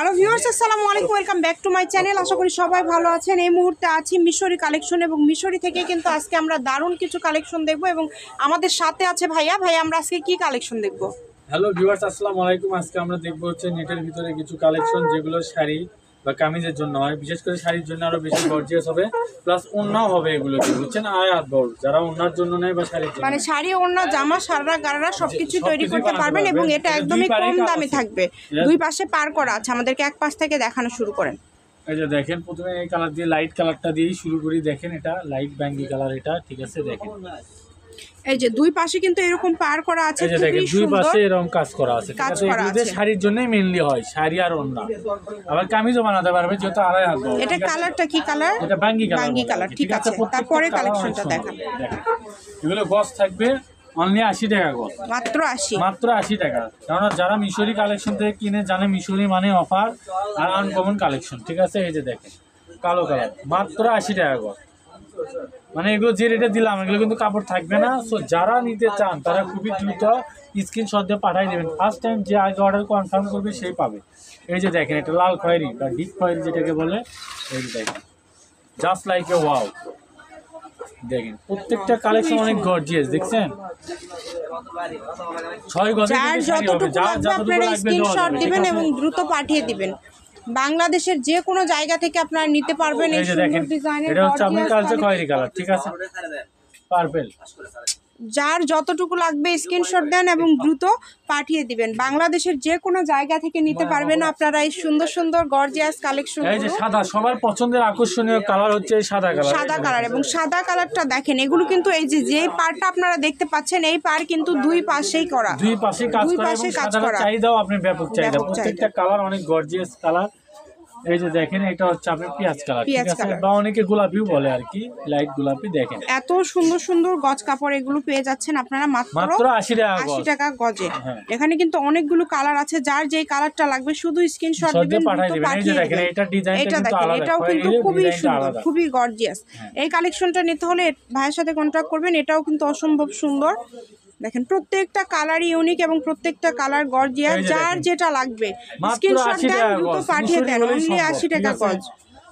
Hello viewers, আসসালামু আলাইকুম, welcome back to my channel. আশা করি সবাই ভালো আছেন। এই মুহূর্তে আছি মিশরি কালেকশন এবং মিশরি থেকে কিন্তু আজকে আমরা দারুণ কিছু কালেকশন দেখব এবং আমাদের সাথে আছে ভাইয়া। আমরা আজকে কি কালেকশন দেখব? হ্যালো ভিউয়ার্স, আসসালামু আলাইকুম। আজকে আমরা দেখব হচ্ছে নেটের ভিতরে কিছু কালেকশন, যেগুলো শাড়ি বা কামিজের জন্য হয়, বিশেষ করে শাড়ির জন্য আরো বেশি গর্জিয়াস হবে, প্লাস ওড়নাও হবে। এগুলো কি বুঝছেন, আয়াত বড়, যারা ওড়নার জন্য নেয় বা শাড়ির জন্য, মানে শাড়ি, ওড়না, জামা, সারা গারারা সবকিছু তৈরি করতে পারবেন এবং এটা একদমই কম দামে থাকবে। দুই পাশে পার করা আছে, আমাদেরকে এক পাশ থেকে দেখানো শুরু করেন। এই যে দেখেন, প্রথমে এই কালার দিয়ে, লাইট কালারটা দিয়েই শুরু করি। দেখেন এটা লাইট ব্যাঙ্গি কালার, এটা ঠিক আছে। দেখেন এই যে দুই পাশে কিন্তু এরকম পার করা আছে, এই যে দেখেন দুই পাশে এরকম কাজ করা আছে, ঠিক আছে। এগুলো শাড়ির জন্যই মেইনলি হয়, শাড়ি আর ওড়না। আবার কামিজও বানাতে পারবে, যেহেতু আড়াই হাত বড়। এটা কালারটা কি কালার? এটা ব্যাঙ্গি কালার, ব্যাঙ্গি কালার, ঠিক আছে। তারপরে কালেকশনটা দেখান। এগুলো গজ থাকবে অনলি 80 টাকা গজ, মাত্র 80, মাত্র 80 টাকা। কারণ যারা মিশরি কালেকশন থেকে কিনে জানে মিশরি মানে অফার আর আনকমন কালেকশন, ঠিক আছে। এই যে দেখেন কালো কালার, মাত্র 80 টাকা গজ। মানে এগুলো যে রেটে দিলাম, এগুলো কিন্তু কাপড় থাকবে না। সো যারা নিতে চান তারা খুবই দ্রুত স্ক্রিনশট দিয়ে পাঠিয়ে দেবেন। ফার্স্ট টাইম যে আগে অর্ডার কনফার্ম করবে সেই পাবে। এই যে দেখেন এটা লাল খয়েরি বা ডিপ খয়েরি যেটাকে বলে। এই যে দেখেন জাস্ট লাইক এ ওয়াও। দেখেন প্রত্যেকটা কালেকশন অনেক গর্জিয়াস, দেখছেন। 6 গজের যতটুকু লাগবে আপনারা স্ক্রিনশট দিবেন এবং দ্রুত পাঠিয়ে দিবেন। বাংলাদেশের যে কোনো জায়গা থেকে আপনারা নিতে পারবেন। এই সুন্দর ডিজাইনের, এটা হচ্ছে আপনার কালচে খয়েরি কালার, ঠিক আছে, পার্পল। যার যতটুকু লাগবে স্ক্রিনশট দেন এবং দ্রুত পাঠিয়ে দিবেন। বাংলাদেশের যে কোনো জায়গা থেকে নিতে পারবেন আপনারা এই সুন্দর সুন্দর গর্জিয়াস কালেকশন। এই যে সাদা, সবার পছন্দের আকর্ষণীয় কালার হচ্ছে এই সাদা কালার। সাদা কালার এবং সাদা কালারটা দেখেন, এগুলো কিন্তু এই যে পার্টটা আপনারা দেখতে পাচ্ছেন, এই পার কিন্তু দুই পাশেই করা, দুই পাশে কাজ করা এবং সাদার চাহিদাও আপনি ব্যাপক চাহিদা। প্রত্যেকটা কালার অনেক গর্জিয়াস কালার। এই যে দেখেন এটা হচ্ছে আপনার পেঁয়াজ কালার, ঠিক আছে, বা অনেকে গোলাপিও বলে আর কি, লাইট গোলাপি। দেখেন এত সুন্দর সুন্দর গজ কাপড়, এগুলো পেয়ে যাচ্ছেন আপনারা মাত্র 80 টাকা গজে। এখানে কিন্তু অনেকগুলো কালার আছে, যার যেই কালারটা লাগবে শুধু স্ক্রিনশট দিবেন, পাঠিয়ে দিবেন। এই যে দেখেন এটা ডিজাইনটা কিন্তু আলাদা, এটাও কিন্তু খুবই সুন্দর, খুবই গর্জিয়াস। এই কালেকশনটা নিতে হলে ভাইয়ের সাথে কন্ট্যাক্ট করবেন। এটাও কিন্তু অসম্ভব সুন্দর। দেখেন প্রত্যেকটা কালারই ইউনিক এবং প্রত্যেকটা কালার গর্জিয়াস। যার যেটা লাগবে স্ক্রিনশট দেন, দ্রুত পাঠিয়ে দেন। অনলি 80 টাকা গজ।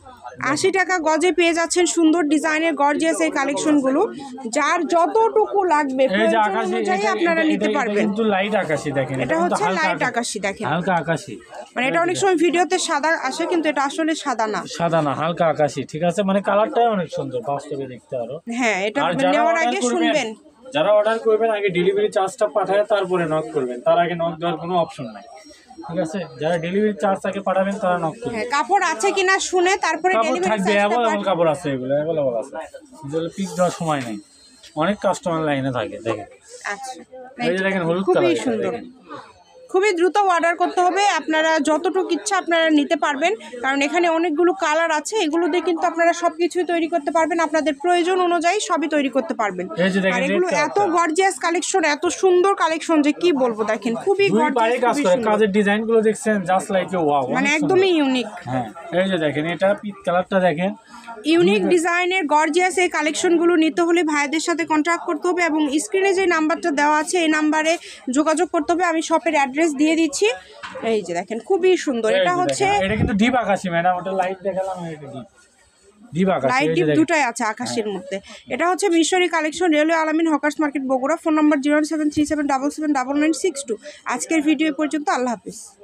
80 টাকা গজে পেয়ে যাচ্ছেন সুন্দর ডিজাইনের গর্জিয়াস এই কালেকশনগুলো। যার যতটুকু লাগবে প্রয়োজন অনুযায়ী আপনারা নিতে পারবেন। কিন্তু লাইট আকাশী দেখেন, এটা হচ্ছে লাইট আকাশী, দেখেন হালকা আকাশী। মানে এটা অনেক সময় ভিডিওতে সাদা আসে, কিন্তু এটা আসলে সাদা না, সাদা না, হালকা আকাশী, ঠিক আছে। মানে কালারটাই অনেক সুন্দর, বাস্তবে দেখতে আরো। হ্যাঁ, এটা নেওয়ার আগে শুনবেন। যারা অর্ডার করবেন আগে ডেলিভারি চার্জটা পাঠায় তারপরে নক করবেন, তার আগে নক দেওয়ার কোনো অপশন নাই, ঠিক আছে। যারা ডেলিভারি চার্জ আগে পাঠাবেন তারা নক করবেন। হ্যাঁ, কাপড় আছে কিনা শুনে তারপরে ডেলিভারি থাকবে। অ্যাভেলেবল কাপড় আছে, এগুলো অ্যাভেলেবল আছে, যেগুলো পিক দেওয়ার সময় নেই। অনেক কাস্টমার লাইনে থাকে। দেখেন আচ্ছা, এই যে দেখেন হলুদ খুবই কালার, সুন্দর। খুবই দ্রুত অর্ডার করতে হবে, আপনারা যতটুকু ইচ্ছা আপনারা নিতে পারবেন, কারণ এখানে অনেকগুলো কালার আছে। এগুলো দিয়ে কিন্তু আপনারা সবকিছুই তৈরি করতে পারবেন, আপনাদের প্রয়োজন অনুযায়ী সবই তৈরি করতে পারবেন। আর এগুলো এত গর্জিয়াস কালেকশন, এত সুন্দর কালেকশন যে কি বলবো। দেখেন খুবই গর্জিয়াস, কাজের ডিজাইনগুলো দেখছেন জাস্ট লাইক ওয়াও, মানে একদমই ইউনিক। হ্যাঁ এই যে দেখেন এটা পিচ কালারটা দেখেন, ইউনিক ডিজাইনের গর্জিয়াস এই কালেকশনগুলো নিতে হলে ভাইদের সাথে কন্ট্যাক্ট করতে হবে এবং স্ক্রিনে যে নাম্বারটা দেওয়া আছে এই নাম্বারে যোগাযোগ করতে হবে। আমি শপের অ্যাড্রেস দিয়ে দিচ্ছি। এই যে দেখেন খুবই সুন্দর। এটা হচ্ছে, এটা কিন্তু ডিপ আকাশী ম্যাডাম, ওটা লাইট দেখালাম, এটা ডিপ আকাশী, লাইট ডিপ দুটাই আছে আকাশের মধ্যে। এটা হচ্ছে Mishri collection, railway Alamin hawkers market Bogura. Phone number 07377779962। আজকের ভিডিও পর্যন্ত, আল্লাহ হাফিজ।